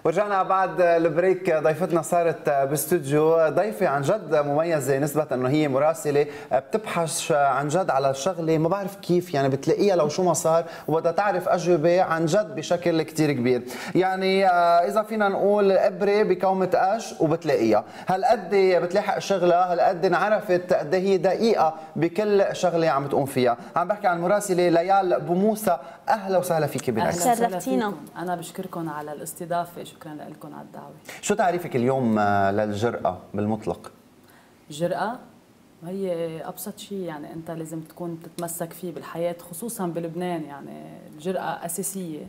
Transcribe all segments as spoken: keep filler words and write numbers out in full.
ورجعنا بعد البريك. ضيفتنا صارت باستوديو ضيفة عن جد مميزة، نسبة انه هي مراسلة بتبحث عن جد على الشغلة ما بعرف كيف، يعني بتلاقيها لو شو ما صار وبدها تعرف أجوبة عن جد بشكل كتير كبير. يعني إذا فينا نقول إبرة بكومة قش وبتلاقيها، هالقد بتلاحق شغلها، هالقد انعرفت قد هي دقيقة بكل شغلة عم تقوم فيها. عم بحكي عن المراسلة ليال بوموسى. أهلا وسهلا فيكي بالعكس. شرفتينا. أنا بشكركم على الاستضافة، شكرا لكم على الدعوة. شو تعريفك اليوم للجرأة بالمطلق؟ الجرأة هي أبسط شيء، يعني أنت لازم تكون تتمسك فيه بالحياة، خصوصا بلبنان. يعني الجرأة أساسية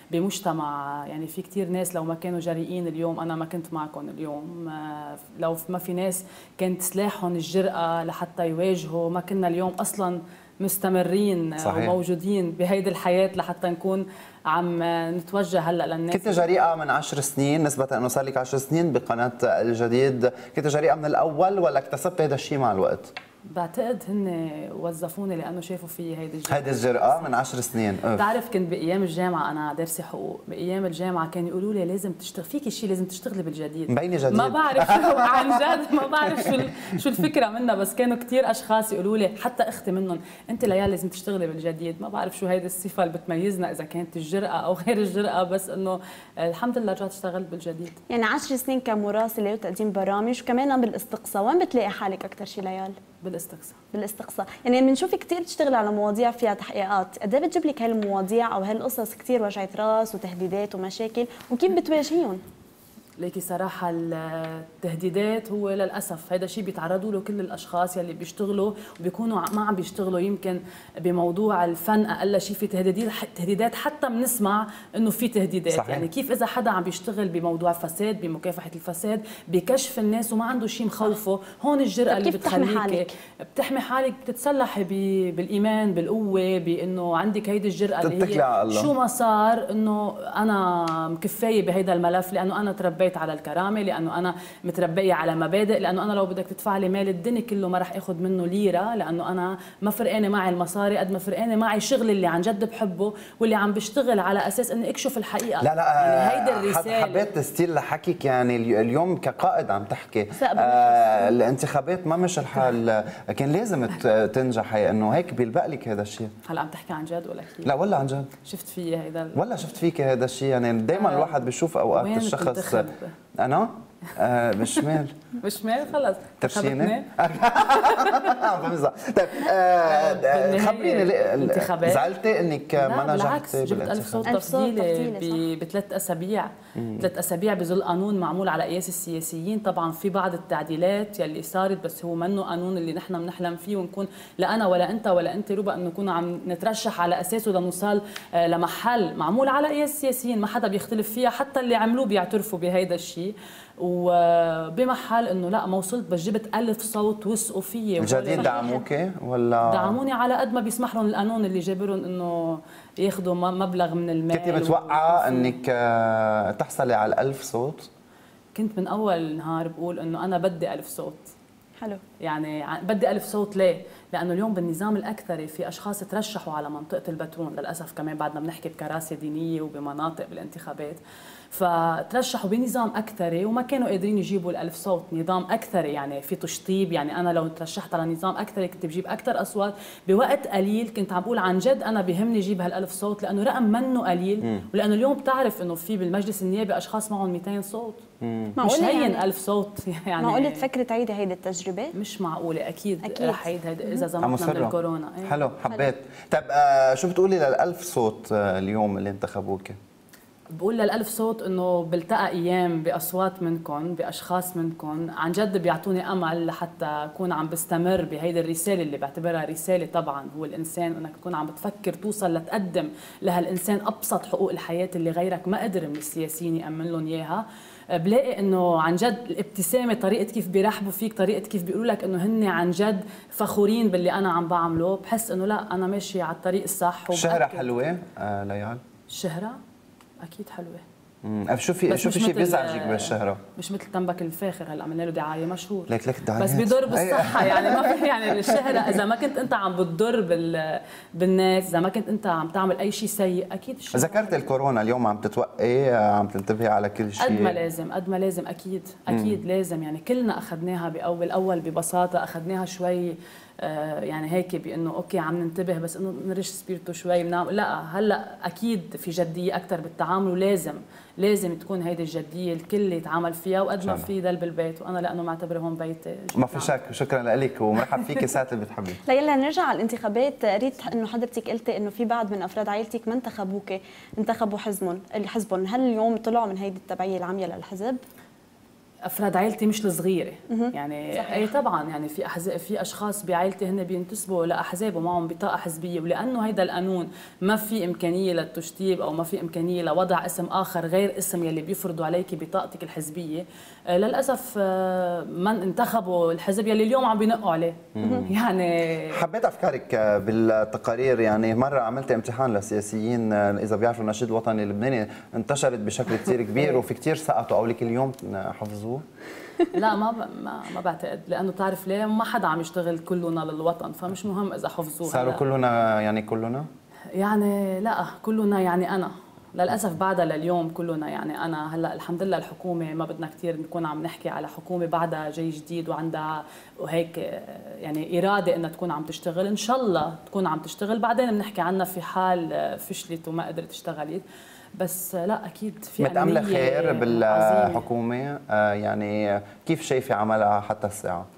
بمجتمع، يعني في كتير ناس لو ما كانوا جريئين اليوم أنا ما كنت معكم اليوم، لو ما في ناس كانت سلاحهم الجرأة لحتى يواجهوا ما كنا اليوم أصلا مستمرين. صحيح. وموجودين بهيدي الحياة لحتى نكون عم نتوجه هلا للناس. كنت جريئة من عشر سنين، نسبة انه صار لك عشر سنين بقناة الجديد، كنت جريئة من الأول ولا اكتسبت هذا الشيء مع الوقت؟ بعتقد هن وظفوني لانه شافوا في هيدي الجرأة. هيدي الجرأة من عشر سنين. بتعرف كنت بايام الجامعه، انا دارسه حقوق، بايام الجامعه كانوا يقولوا لي لازم تشتغل فيكي شيء، لازم تشتغلي بالجديد. مبينه جديد. ما بعرف شو عن جد ما بعرف شو شو الفكره منها، بس كانوا كثير اشخاص يقولوا لي، حتى اختي منهم، انت ليال لازم تشتغلي بالجديد. ما بعرف شو هيدي الصفه اللي بتميزنا، اذا كانت الجرأه او غير الجرأه، بس انه الحمد لله رجعت اشتغلت بالجديد. يعني عشر سنين كمراسله وتقديم برامج وكمان بالاستقصاء، وين بتلاقي حالك اكثر شيء ليال؟ بالاستقصاء. بالاستقصاء، يعني بنشوف كثير بتشتغلي على مواضيع فيها تحقيقات، قد ايه بتجيب لك هالمواضيع او هالقصص كثير وجعة راس وتهديدات ومشاكل، وكيف بتواجهيهم؟ ليكي صراحة التهديدات هو للأسف هذا الشيء بيتعرضوا له كل الأشخاص يلي بيشتغلوا وبيكونوا ما عم بيشتغلوا يمكن بموضوع الفن، أقل شيء في تهديدات تهديدات حتى بنسمع إنه في تهديدات. صحيح. يعني كيف إذا حدا عم بيشتغل بموضوع فساد، بمكافحة الفساد، بكشف الناس وما عنده شيء مخوفه، هون الجرأة اللي بتخليك بتحمي حالك، بتتسلحي بالإيمان، بالقوة، بإنه عندك هيدي الجرأة اللي هي شو ما صار إنه أنا مكفاية بهيدا الملف، لأنه أنا تربيت على الكرامه، لانه انا متربيه على مبادئ، لانه انا لو بدك تدفع لي مال الدنيا كله ما رح اخذ منه ليره، لانه انا ما فرقانه معي المصاري قد ما فرقانه معي شغلي اللي عن جد بحبه واللي عم بشتغل على اساس اني اكشف الحقيقه. لا لا يعني هيدي الرساله. حبيت ستيل لحكيك، يعني اليوم كقائد عم تحكي آه الانتخابات ما مش الحال، كان لازم تنجحي، انه هيك بيلبق لك هذا الشيء. هلا عم تحكي عن جد ولا كيف؟ لا ولا عن جد. شفت في هيدا ولا شفت فيك هذا الشيء، يعني دايما آه الواحد بيشوف اوقات الشخص. أنا؟ آه بالشمال. بالشمال خلص. ترشيني؟ عم بمزح. طيب آه خبريني الانتخابات زعلتي انك ما نجحتي؟ بالعكس، جبت ألف صوت تفضيلي بثلاث أسابيع، ثلاث أسابيع بظل قانون معمول على قياس السياسيين. طبعا في بعض التعديلات يلي صارت، بس هو منه قانون اللي نحن بنحلم فيه ونكون لا أنا ولا أنت ولا أنت ربا إنه نكون عم نترشح على أساسه لنوصل لمحل معمول على قياس السياسيين ما حدا بيختلف فيها، حتى اللي عملوه بيعترفوا بهيدا الشيء. وبمحل انه لا ما وصلت، بس جبت ألف صوت وثقوا فيي. الجديد دعموكي ولا؟ دعموني على قد ما بيسمح لهم القانون اللي جابرهم انه ياخذوا مبلغ من المال. كنت متوقعه انك تحصلي على الألف صوت؟ كنت من اول نهار بقول انه انا بدي ألف صوت. حلو. يعني بدي ألف صوت ليه؟ لأنه اليوم بالنظام الأكثري في أشخاص ترشحوا على منطقة البترون، للأسف كمان بعدنا بنحكي بكراسي دينية وبمناطق بالانتخابات، فترشحوا بنظام أكثري وما كانوا قادرين يجيبوا الألف صوت. نظام أكثري يعني في تشطيب، يعني أنا لو ترشحت على نظام أكثري كنت بجيب أكثر أصوات بوقت قليل. كنت عم بقول عن جد أنا بهمني جيب هالألف صوت، لأنه رقم منه قليل. مم. ولأنه اليوم بتعرف إنه في بالمجلس النيابي أشخاص معهم مئتين صوت. مم. مش هين يعني ألف صوت يعني. معقولة تفكري تعيدي هيدي التجربة؟ مش معقولة، أكيد, أكيد. رح عيد هيدا إذا زمتنا من الكورونا. ايه. حلو، حبيت. طيب آه شو بتقولي للألف صوت آه اليوم اللي انتخبوك؟ بقول للألف صوت إنه بلتقى أيام بأصوات منكم، بأشخاص منكم عن جد بيعطوني أمل لحتى أكون عم بستمر بهيدي الرسالة اللي بعتبرها رسالة. طبعا هو الإنسان إنك تكون عم بتفكر توصل لتقدم لهالإنسان أبسط حقوق الحياة اللي غيرك ما قدر من السياسيين يأمن لهم إياها. بلاقي انه عن جد الابتسامه، طريقه كيف بيرحبوا فيك، طريقه كيف بيقولوا لك انه هن عن جد فخورين باللي انا عم بعمله، بحس انه لا انا ماشيه على الطريق الصح. الشهره حلوه آه ليال؟ الشهره اكيد حلوه. امم شو في شو في شيء بيزعجك بالشهره؟ مش مثل تنبك الفاخر هلا عملنا له دعايه مشهور لك لك دعايات بس بيضر بالصحه يعني ما في يعني الشهره اذا ما كنت انت عم بتضر بال بالناس، اذا ما كنت انت عم تعمل اي شيء سيء اكيد الشهره. ذكرت الكورونا اليوم عم تتوقعي عم تنتبهي على كل شيء قد ما لازم قد ما لازم اكيد اكيد مم. لازم يعني كلنا اخذناها باول اول ببساطه اخذناها شوي آه يعني هيك بانه اوكي عم ننتبه بس انه نرش سبيرتو شوي بنعمل لا هلا اكيد في جديه اكثر بالتعامل ولازم لازم تكون هيدي الجديه الكل يتعامل فيها وقد ما في يضل بالبيت وانا لانه معتبره هون بيتي. ما في شك شكرا لك ومرحب فيك ساعه اللي بتحبي. ليلا نرجع على الانتخابات قريت انه حضرتك قلتي انه في بعض من افراد عائلتك ما انتخبوك انتخبوا حزبهم اللي حزبهم هل اليوم طلعوا من هيدي التبعيه العاميه للحزب؟ افراد عائلتي مش الصغيره يعني صحيح. اي طبعا يعني في احزاب في اشخاص بعائلتي هن بينتسبوا لاحزاب ومعهم بطاقه حزبيه ولانه هيدا القانون ما في امكانيه للتشطيب او ما في امكانيه لوضع اسم اخر غير اسم يلي بيفرضوا عليك بطاقتك الحزبيه للاسف من انتخبوا الحزب يلي اليوم عم بينقوا عليه. يعني حبيت افكارك بالتقارير يعني مره عملت امتحان للسياسيين اذا بيعرفوا النشيد الوطني اللبناني انتشرت بشكل كثير كبير وفي كثير سقطوا او لك اليوم حفظوه. لا ما ما ما بعتقد لانه بتعرف ليه ما حدا عم يشتغل كلنا للوطن فمش مهم اذا حفظوه. صاروا كلنا يعني كلنا يعني لا كلنا يعني انا للاسف بعدها لليوم كلنا يعني انا هلا الحمد لله الحكومه ما بدنا كثير نكون عم نحكي على حكومه بعدها جاي جديد وعندها وهيك يعني اراده انها تكون عم تشتغل ان شاء الله تكون عم تشتغل بعدين بنحكي عنها في حال فشلت وما قدرت اشتغلت بس لا اكيد في متأملة خير بالحكومه آه يعني كيف شايفه عملها حتى الساعه؟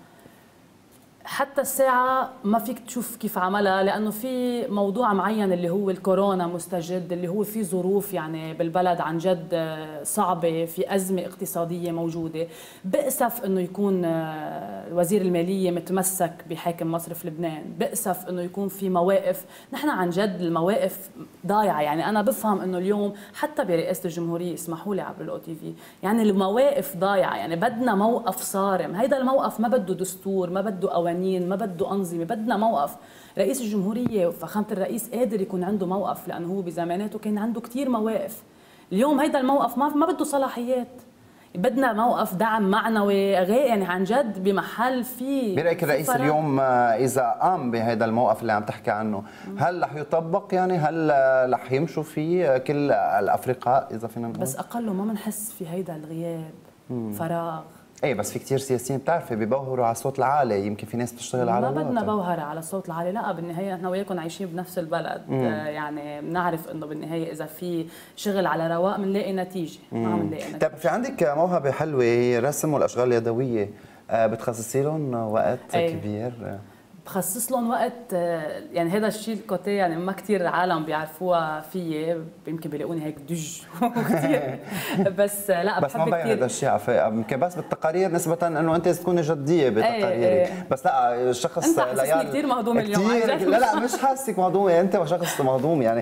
حتى الساعة ما فيك تشوف كيف عملها لأنه في موضوع معين اللي هو الكورونا مستجد اللي هو في ظروف يعني بالبلد عن جد صعبة في أزمة اقتصادية موجودة. بأسف أنه يكون وزير المالية متمسك بحاكم مصرف لبنان، بأسف أنه يكون في مواقف نحن عن جد المواقف ضايعة. يعني أنا بفهم أنه اليوم حتى برئاسة الجمهورية اسمحوا لي عبر الأو تي في يعني المواقف ضايعة يعني بدنا موقف صارم. هيدا الموقف ما بده دستور ما بده قوانين ما بده أنظمة بدنا موقف. رئيس الجمهورية وفخامة الرئيس قادر يكون عنده موقف لأنه هو بزماناته كان عنده كتير مواقف. اليوم هيدا الموقف ما ما بده صلاحيات. بدنا موقف دعم معنوي غير يعني عن جد بمحل في برأيك الرئيس اليوم إذا قام بهذا الموقف اللي عم تحكي عنه هل رح يطبق يعني هل رح يمشوا فيه كل الأفرقاء إذا فينا نقول؟ بس أقله ما بنحس في هيدا الغياب مم. فراغ. ايه بس في كثير سياسيين بتعرفي ببوهروا على الصوت العالي يمكن في ناس بتشتغل على ما بدنا بوهرة على الصوت العالي لا بالنهايه نحن وياكم عايشين بنفس البلد مم. يعني بنعرف انه بالنهايه اذا في شغل على رواق بنلاقي نتيجه ما عم نلاقي نتيجه. طيب في عندك موهبه حلوه رسم والاشغال اليدويه بتخصصي لهم وقت أي. كبير؟ بخصص لهم وقت يعني هذا الشيء الكوتي يعني ما كثير عالم بيعرفوها فيي يمكن بيلاقوني هيك دج كثير بس لا بس ما بين هذا الشيء يمكن بس بالتقارير نسبة انه انت تكوني جدية بتقاريرك ايه ايه. بس لا الشخص انت حاسسني كثير مهضوم اليوم لا لا مش حاسك مهضومة انت وشخص مهضوم يعني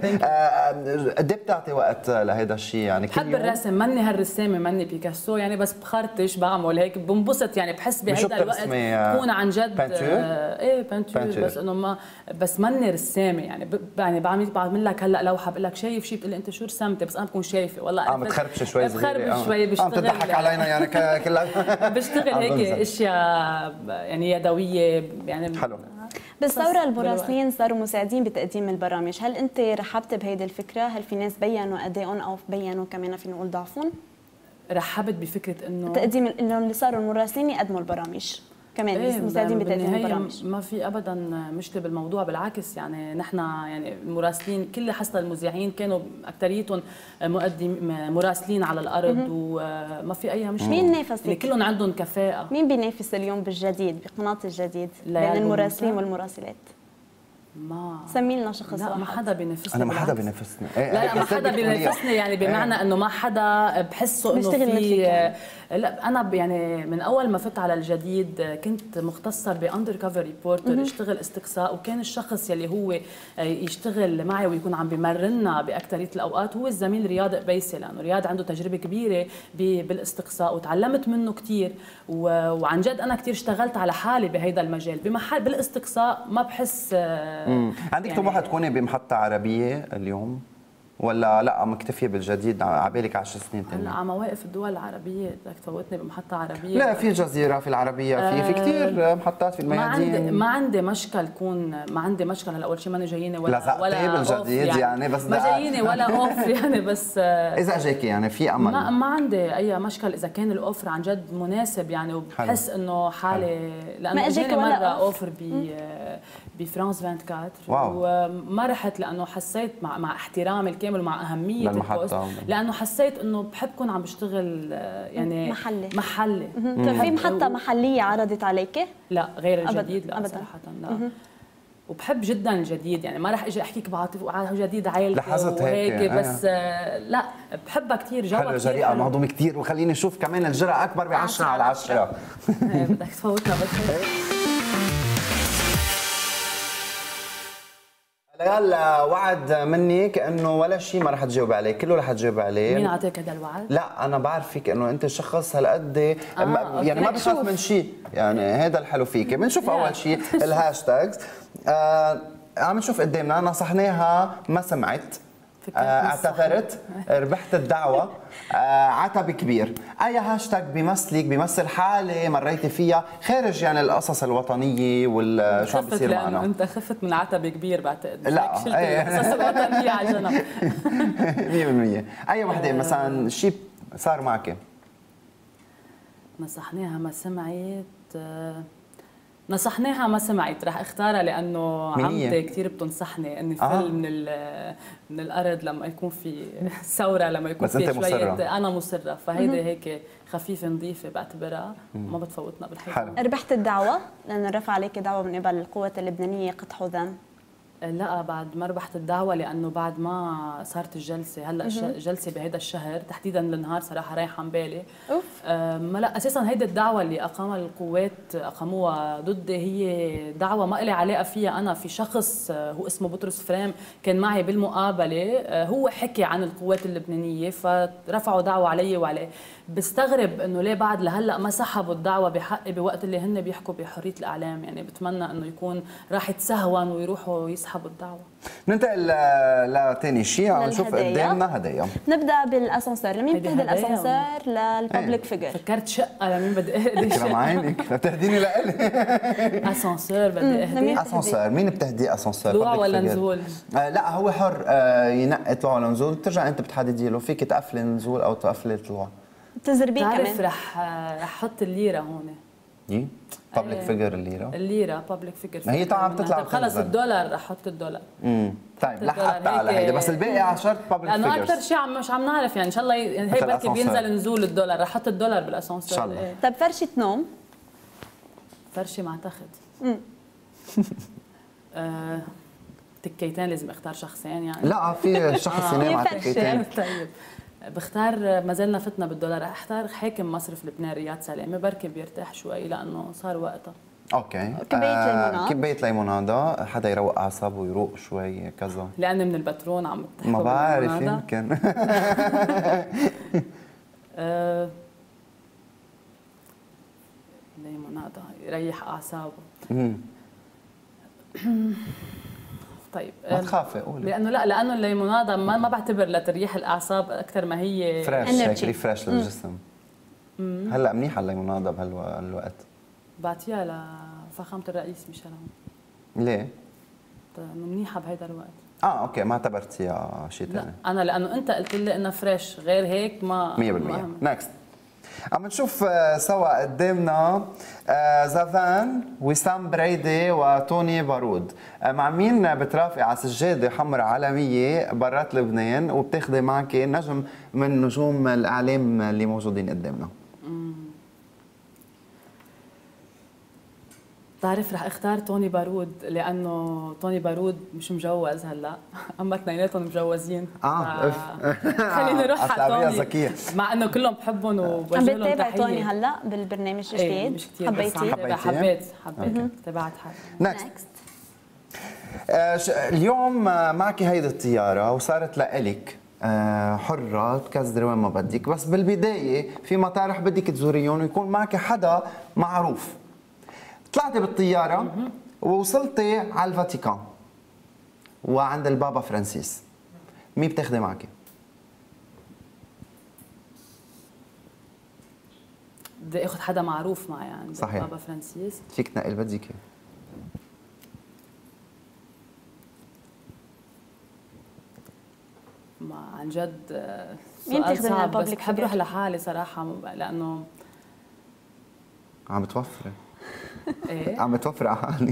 قد ايه بتعطي وقت لهذا الشيء يعني بحب الرسم ماني هالرسامة ماني بيكاسو يعني بس بخرطش بعمل هيك بنبسط يعني بحس بهيدا الوقت تكون عن جد ايه بس انه ما بس ماني رسامه يعني يعني بعمل بعمل لك هلا لوحه بقول لك شايف شيء بتقول لي انت شو رسمتي بس انا بكون شايفه والله عم بتخربش شوي صغيره بخربش شوي بشتغل عم تضحك علينا يعني كلها بشتغل هيك اشياء يعني يدويه يعني حلو. بالثوره المراسلين صاروا مساعدين بتقديم البرامج، هل انت رحبت بهيدي الفكره؟ هل في ناس بينوا ادائهم او بينوا كمان فينا نقول ضعفهم؟ رحبت بفكره انه تقديم انه اللي صاروا المراسلين يقدموا البرامج كمان إيه مساعدين بتقديم البرامج. ما في ابدا مشكله بالموضوع بالعكس يعني نحن يعني المراسلين كل حتى المذيعين كانوا اكثريتهم مقدم مراسلين على الارض وما في اي مشكله. مين نافس يعني كلهم عندهم كفاءه. مين بينافس اليوم بالجديد بقناه الجديد بين المراسلين والمراسلات؟ ما سمي لنا شخص لا واحد. ما حدا بينافسني. انا ما حدا بينافسني. لا لا ما حدا بينافسني يعني بمعنى انه ما حدا بحسه انه في لا انا يعني من اول ما فت على الجديد كنت مختصه باندر كفر ريبورتر اشتغل استقصاء وكان الشخص يلي هو يشتغل معي ويكون عم بمرنا باكثريه الاوقات هو الزميل رياض قبيسي لانه رياض عنده تجربه كبيره بالاستقصاء وتعلمت منه كثير وعن جد انا كثير اشتغلت على حالي بهيدا المجال بمحل بالاستقصاء ما بحس مم. عندك يعني طموح تكوني بمحطة عربية اليوم؟ ولا لا مكتفيه بالجديد عبالك عشر سنين هلا ثانيه؟ على مواقف الدول العربيه بدك تفوتني بمحطه عربيه؟ لا في الجزيره، في العربيه، في في كثير محطات في ما عندي الميادين. ما عندي مشكل كون ما عندي مشكل. هلا اول شيء ماني جاييني ولا لزقتي ولا بالجديد يعني, يعني بس ما جاييني ولا اوف يعني بس اذا اجاكي يعني في امل. ما ما عندي اي مشكل اذا كان الاوفر عن جد مناسب يعني، وبحس انه حالي لانه ما اجاكي اجاني ولا مره أوفر. اوفر ب بفرانس أربعة وعشرين واو. وما رحت لانه حسيت مع مع احترامي الكامل ومع اهميه البوست، للمحطة. لانه حسيت انه بحب كون عم بشتغل آه، يعني محلي. محلي. طيب في محطة محلية عرضت عليك؟ لا غير أبداً. الجديد لا أبداً. صراحه لا. وبحب جدا الجديد يعني، ما راح اجي احكيك بعاطف على جديد عائلتي لاحظت هيك وهيك يعني. بس آه، لا بحبها كثير، جوها حلو، كثير جريئه مهضوم كثير، وخليني اشوف كمان الجرأة اكبر ب عشرة على عشرة. إيه، بدك تفوتنا بس ليال وعد منك انه ولا شيء ما رح تجاوب عليه، كله رح تجاوب عليه. مين اعطاك هذا الوعد؟ لا انا بعرفك انه انت شخص هالقد آه، ما- يعني ما أوكي. بخاف من شيء، يعني هذا الحلو فيك. بنشوف لا. اول شيء الهاشتاجز. آه عم نشوف قدامنا، نصحناها ما سمعت، فكرت آه بالصح. اعتذرت، ربحت الدعوة، آه عتب كبير. اي هاشتاج بيمثلك، بيمثل حالة مريتي فيها خارج يعني القصص الوطنية وال شو عم خفت بيصير لانه معنا؟ انت خفت من عتب كبير بعتقد. لا، شلت إيه. القصص الوطنيه على جنب. مية بالمية. اي وحدة مثلا شيء صار معك؟ نصحناها ما سمعت، آه، نصحناها ما سمعت، رح اختارها لانه مين هي؟ عمتي كثير بتنصحني اني آه. فل من ال- من الارض لما يكون في ثوره، لما يكون بس في أنت شويه مصرة. انا مصره، فهيدي هيك خفيفه نظيفه بعتبرها ما بتفوتنا بالحيط. حلو. ربحت الدعوة لأنه رفع عليك دعوة من قبل القوات اللبنانية قدح وذم. لا بعد ما ربحت الدعوة، لأنه بعد ما صارت الجلسة هلا الش- الجلسة بهيدا الشهر تحديدا النهار صراحة رايحة عن بالي. أوف. أه، ما لا أساسا هيدا الدعوة اللي أقامها القوات أقاموها ضدي هي دعوة ما إلي علاقة فيها أنا. في شخص آه، هو اسمه بطرس فريم كان معي بالمقابلة، آه، هو حكي عن القوات اللبنانية فرفعوا دعوة علي وعليه. بستغرب انه ليه بعد لهلا ما سحبوا الدعوه بحقي بوقت اللي هن بيحكوا بحريه الاعلام. يعني بتمنى انه يكون راح يتسهون ويروحوا يسحبوا الدعوه. ننتقل لثاني شيء، عم نشوف للهدايا. قدامنا هدايا. نبدأ بالأسانسير، لمين هيدي بتهدي هدايا الأسانسير؟ للببليك فيجر. فكرت شقه لمين بدي اهدي كرم شقه. عينك، بتهديني لإلي. اسانسير بدي لمين؟ اهدي. اسانسير، مين بتهدي اسانسير؟ طلوع public ولا figure. نزول؟ آه لا هو حر، آه ينقي طلوع ولا نزول، بترجع انت بتحددي له، فيك تقفلي نزول او تقفلي طلوع. تزربيه بتعرف كمان. رح رح احط الليره هون. يي بابليك إيه. فيجر الليره. الليره بابليك فيجر. ما هي طبعاً بتطلع خلص وتنزل. الدولار رح احط الدولار. امم طيب رح الدولار اقطع على هيك- هيدا، بس الباقي على شرط بابليك لانه فيجرز. اكثر شيء عم مش عم نعرف يعني ان شاء الله ي- يعني هي مثل بركي الأسانسير. بينزل نزول الدولار، رح احط الدولار بالاسانسير. إن شاء الله. إيه. طب فرشة نوم. فرشة مع تخت. مم. آه، تكيتين لازم اختار شخصين يعني. لا في شخص ينام على فرشة. التكيتين. طيب بختار، ما زلنا فتنا بالدولار، رح اختار حاكم مصرف لبنان رياض سلامه، بركي بيرتاح شوي لانه صار وقتها. اوكي. كباية ليموناد. كباية ليمونادا، حدا يروق اعصابه ويروق شوي كذا. لاني من البترون عم بتحكوا ما بعرف بالليمونادا. يمكن. آه، ليمونادا يريح اعصابه. مم. طيب ما آه، تخافي قولي. لانه لا لانه الليمونادا ما ما بعتبر لتريح الاعصاب اكثر ما هي فريش Energy. هيك ريفريش للجسم. هلا منيحه الليمونادا بهالوقت. بعطيها لفخامه الرئيس ميشيل عون. ليه؟ انه منيحه بهيدا الوقت. اه اوكي ما اعتبرتيها شيء لا ثاني. انا لانه انت قلت لي انها فريش، غير هيك ما مية بالمية. نكست. عم نشوف آه، سوا قدامنا آه، زافان، وسام بريدي وتوني بارود. آه، مع مين بترافقي على سجاده حمراء عالميه برات لبنان وبتاخذي معك نجم من نجوم الاعلام اللي موجودين قدامنا؟ بتعرف رح اختار توني بارود لانه توني بارود مش مجوز هلا، اما اثنيناتهم مجوزين. اه ف- خليني اروح على أصل توني ذكيه. مع انه كلهم بحبهم عم وبوجه لهم بتتابع تحيه. توني هلا بالبرنامج ايه الجديد؟ مش كثير بس عم حبيتي؟ تابع. حبيتي؟ حبيت حبيت تابعت حالي. نكست. آه، ش- اليوم آه، معك هيدي الطيارة وصارت لإلك آه، حرة تكزري وين ما بدك، بس بالبداية في مطارح بدك تزوريهم ويكون معك حدا معروف. طلعتي بالطيارة ووصلتي على الفاتيكان وعند البابا فرانسيس. مين بتاخذي معك؟ بدي اخذ حدا معروف معي عند صحيح. بابا فرانسيس. فيك تنقي اللي بدك اياه. ما عن جد مين سؤال بتاخذي من صعب، بس البابليك بحب فيجر؟ اروح لحالي صراحه لانه عم بتوفري. ايه عم بتوفري على حالي.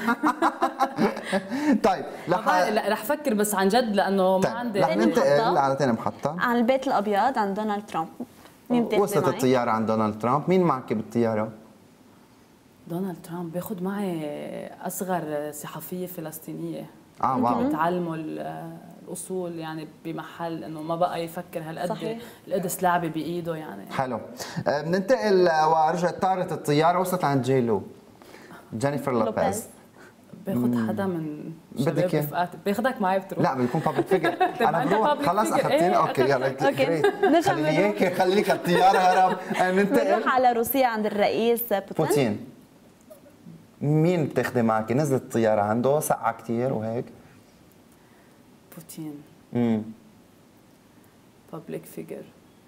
طيب رح لا رح افكر بس عن جد لانه طيب. ما عندي رح ننتقل محطة. على ثاني محطة. عن البيت الابيض عن دونالد ترامب، مين بتاخذي وصلت معك؟ الطيارة عند دونالد ترامب، مين معك بالطيارة؟ دونالد ترامب باخذ معي اصغر صحفيه فلسطينيه اه واو. تعلموا الاصول يعني بمحل انه ما بقى يفكر هالقد صحيح. القدس لعبه بايده يعني. حلو. آه، بننتقل ورجعت طارت الطيارة وصلت عند جي لو. جينيفر لوبيز. باخذ حدا من شباب بدك إياه؟ رفقاتي، باخذك معي بتروح؟ لا بيكون بابليك فيجر. انا أنت بروح public خلاص figure. اخذتيني. إيه، اوكي يلا أوكي. جريت. نرجع خلي لي بنروح. هيك خلي لك الطيارة هرب. آه، ننتقل. بنروح على روسيا عند الرئيس بوتين. بوتين. مين بتاخذي معك؟ نزلت الطيارة عنده سقعة كثير وهيك. بوتين امم بابليك فيجر.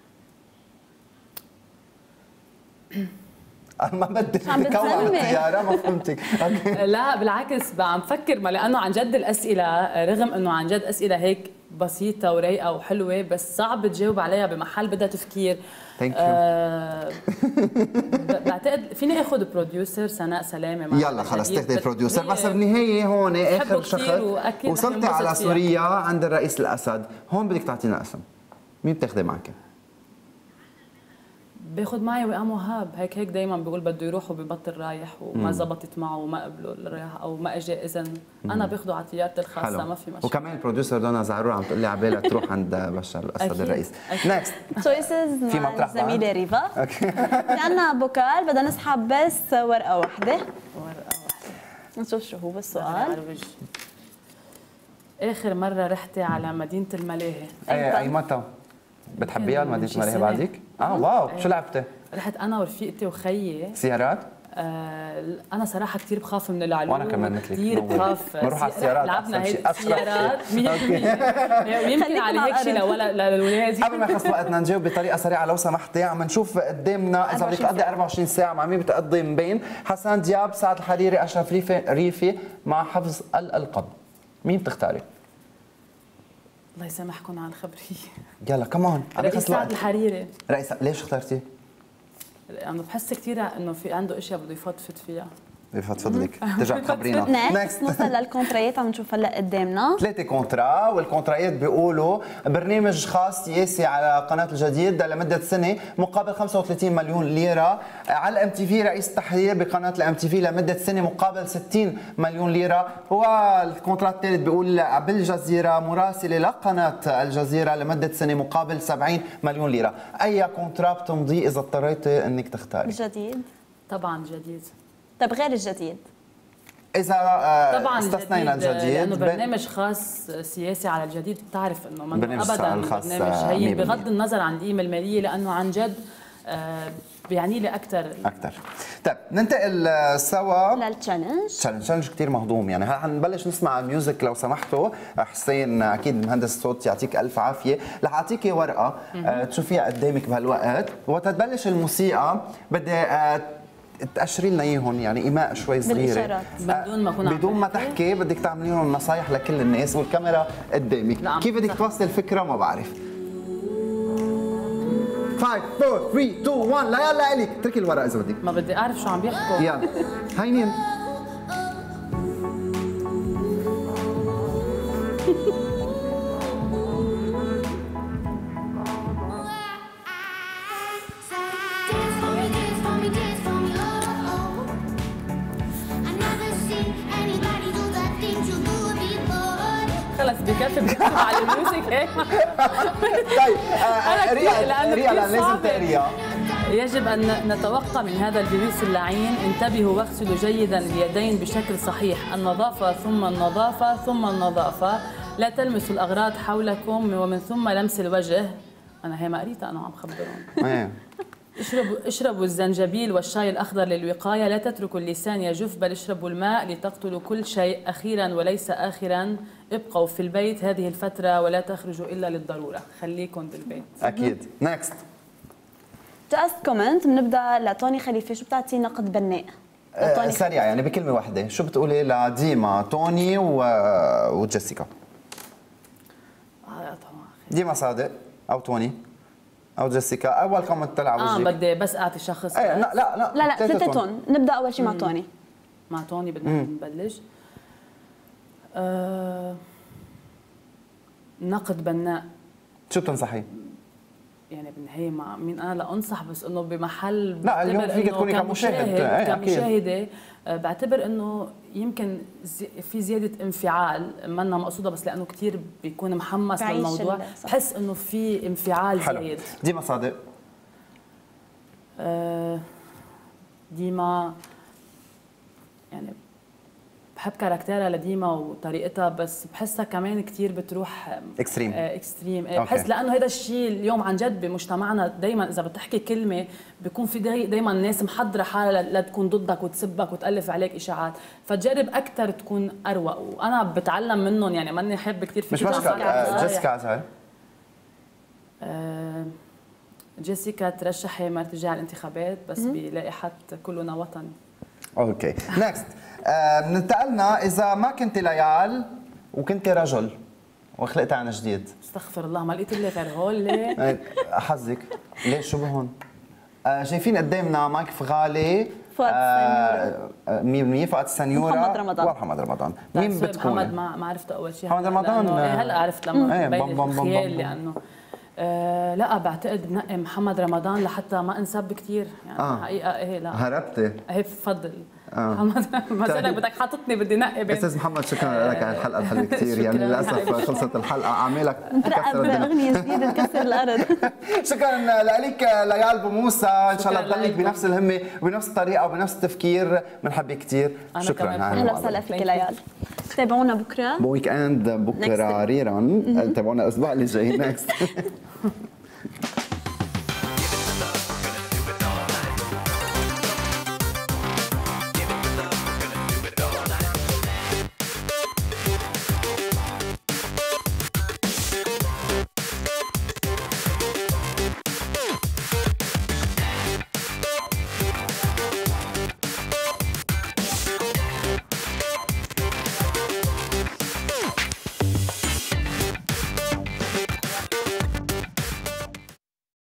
انا ما بدي عم كون بتسلمي. الطيارة ما فهمتك. اوكي. لا بالعكس عم فكر، ما لانه عن جد الاسئله رغم انه عن جد اسئله هيك بسيطه ورايقه وحلوه بس صعب تجاوب عليها بمحل بدها تفكير. ثانك يو. آه ب- بعتقد فيني اخذ بروديوسر سناء سلامه مع يلا خلص الجديد. تاخذي بروديوسر. هي بس بالنهايه هون اخر بحبه كتير شخص وأكيد رح وصلتي ننبسط على فيها. سوريا عند الرئيس الاسد، هون بدك تعطينا اسم. مين بتاخذي معك؟ باخذ معي وئام وهاب، هيك هيك دائما بيقول بده يروح وببطل رايح وما زبطت معه وما قبله الرايح او ما اجى اذن انا باخذه على طيارتي الخاصه ما في مشكله. وكمان البروديوسر دونا زعرور عم تقول لي على بالك تروح عند بشار الاسد أكيد. الرئيس. أكيد. نكست. تشويسز في مع مطرح الزميله بعد؟ ريفا. اوكي. في عنا بوكال بدنا نسحب بس ورقه واحده، ورقه واحده نشوف شو هو السؤال. عربج. اخر مره رحتي على مدينه الملاهي؟ اي اي متى؟ بتحبيها من المدينه شي الملاهي سنة. بعديك؟ اه واو، شو لعبتي؟ رحت انا ورفيقتي وخيي. سيارات؟ آه انا صراحه كثير بخاف من العلوم وأنا كمان مثلك. كثير نور. بخاف. بنروح على السيارات لعبنا أحسن شيء، هيك أشرف سيارات شيء. مية بالمية. ويمكن خليكم على على هيك شيء الأرض. لولا للولاد. قبل ما يخلص وقتنا نجاوب بطريقه سريعه لو سمحتي. عم نشوف قدامنا اذا بدك تقضي أربعة وعشرين ساعه مع مين بتقضي مبين حسان دياب، سعد الحريري، اشرف ريفي ريفي مع حفظ الالقاب. مين بتختاري؟ الله يسامحكم على الخبريه. يلا كمان عم رئيس يخلص سعد الوقت. الحريري، رئيس ليش اخترتي؟ انا بحس كثير انه في عنده اشياء بده يفضفض فيها. بفضلك ترجع تخبرينا. نكست نوصل للكونتريات. عم نشوف هلا قدامنا ثلاثة كونترا، والكونترايات بيقولوا برنامج خاص سياسي على قناة الجديد لمدة سنة مقابل خمسة وثلاثين مليون ليرة، على الام تي في رئيس التحرير بقناة الام تي في لمدة سنة مقابل ستين مليون ليرة، هو الكونترا الثالث بيقول بالجزيرة مراسلة لقناة الجزيرة لمدة سنة مقابل سبعين مليون ليرة. أي كونترا بتمضي إذا اضطريتي إنك تختاري؟ الجديد. طبعا جديد. طب غير الجديد؟ إذا آه، طبعا استثنينا الجديد الجديد لانه بن- برنامج خاص سياسي على الجديد، بتعرف انه ما برنامج ابدا الخاص برنامج مية هين بالمية. بغض النظر عن القيمه الماليه لانه عن جد آه، بيعني لي اكثر. أكثر. طيب ننتقل آه، سوا للتشالنج. تشالنج تشالنج كثير مهضوم. يعني هلا حنبلش نسمع الميوزك لو سمحتوا. حسين اكيد مهندس الصوت يعطيك الف عافيه. رح اعطيكي ورقه آه، تشوفيها قدامك بهالوقت، وتتبلش الموسيقى بدي آه، تأشري لنا اياهم يعني ايماء شوي صغيره بالإشارات. بدون ما أكون عم بدون ما بحكي؟ تحكي بدك تعملي لهم نصايح لكل الناس والكاميرا قدامك. لا، كيف بدك صح. توصلي الفكره ما بعرف. خمسة أربعة ثلاثة اثنين واحد لا يلا الك اتركي الورقه اذا بدك. ما بدي اعرف شو عم بيحكوا. يلا هينين. Dance for me, dance for me, dance for me, oh, oh. I never seen anybody do the things you do before. خلص بكفي بكفي على الميوزك هيك. طيب آه، أنا كتير- ريا لأنه ريا كتير لازم صعبة. تقريها. يجب أن نتوقى من هذا الفيروس اللعين. انتبهوا واغسلوا جيدا اليدين بشكل صحيح، النظافة ثم النظافة ثم النظافة، لا تلمسوا الأغراض حولكم ومن ثم لمس الوجه. أنا هي ما قريتها، أنا عم خبرهم. ايه اشربوا اشربوا الزنجبيل والشاي الأخضر للوقاية، لا تتركوا اللسان يجف بل اشربوا الماء لتقتلوا كل شيء، أخيرا وليس آخرا ابقوا في البيت هذه الفترة ولا تخرجوا إلا للضرورة، خليكم بالبيت. اكيد. نكست. جاست كومنت بنبدا لتوني خليفه، شو بتعطي نقد بناء؟ لتوني سريع يعني بكلمه واحده، شو بتقولي لديما، توني و... وجيسيكا؟ آه، ديما صادق او توني او جيسيكا، اول كومنت طلع اه وجهك. بدي بس اعطي شخص. ايه لا لا لا لا لا ثلاثتهم، نبدا اول شيء مع توني. مع توني بدنا نبلش. آه نقد بناء. شو بتنصحي؟ يعني بالنهايه مع مين انا لانصح، بس انه بمحل لا اليوم بعتبر فيك إنه تكوني كمشاهد، كمشاهد ايه كمشاهده آه، بعتبر انه يمكن زي في زياده انفعال منا مقصوده، بس لانه كثير بيكون محمس بعيش للموضوع ال- صح. بحس انه في انفعال حلو. زايد. ديما صادق. آه، ديما يعني بحب كاركتيرها لديما وطريقتها، بس بحسها كمان كثير بتروح اكستريم. آه اكستريم. آه أوكي. بحس لانه هذا الشيء اليوم عن جد بمجتمعنا دائما اذا بتحكي كلمه بيكون في دائما الناس محضره حالها لتكون ضدك وتسبك وتالف عليك اشاعات، فتجرب اكثر تكون اروق، وانا بتعلم منهم يعني ماني حب كثير في مش مشكلة. آه، جيسيكا أزهر. آه، جيسيكا ترشحي ما ترجع الانتخابات بس بلائحه كلنا وطن. اوكي. نكست. انتقلنا اذا ما كنت ليال وكنت رجل وخلقت عن جديد. استغفر الله، ما لقيت لي غير هول ليه؟ إيه، حظك. ليش شو بهون؟ آه، شايفين قدامنا مايك فغالي، فؤاد آه، آه، مية بالمية فؤاد السنيورة محمد رمضان. ومحمد رمضان. مين محمد بتكوني؟ ما ما عرفته اول شيء. محمد رمضان، لأنه- إيه هلا عرفت لما إيه، بين بم- بم- بم- الخيال بم- لانه آه لا بعتقد بنقي محمد رمضان لحتى ما انسب كثير يعني. آه. حقيقه ايه لا هربتي. ايه بفضل. آه. محمد ما زالك بدك حاططني بدي نقي بين. استاذ محمد شكرا لك على الحلقه الحلوه كثير، يعني شكراً. للاسف خلصت الحلقه، اعمالك تكسر رقب الدنيا. اغنيه جديده تكسر الارض. شكرا لك ليال بوموسى، ان شاء الله شكراً تضلك لكم. بنفس الهمه وبنفس الطريقه وبنفس التفكير، بنحبك كثير. أنا شكرا كمان. على اهلا المقابلة. وسهلا فيك ليال. تابعونا بكره. بويك اند بكره Next. ريران، تابعونا الاسبوع اللي جاي. نكست.